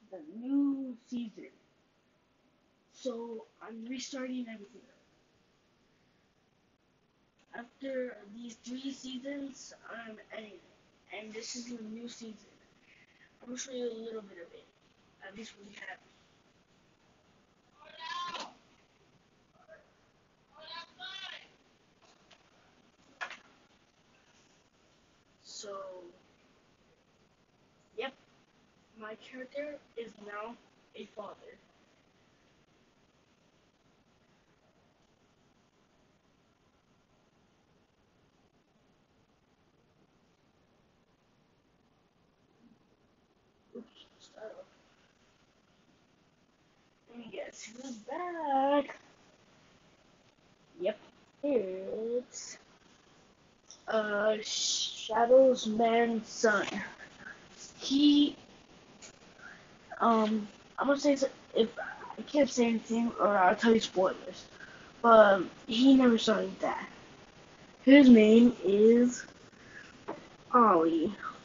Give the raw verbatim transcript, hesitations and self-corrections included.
the new season. So I'm restarting everything. After these three seasons, I'm ending it. And this is the new season. I'm gonna show you a little bit of it. At least we have. So, yep, my character is now a father. Oops, start off. Let me guess who's back. Yep, it's uh Shadow's man's son. He um I'm gonna say if I can't say anything or I'll tell you spoilers. But um, he never saw his dad. His name is Ollie.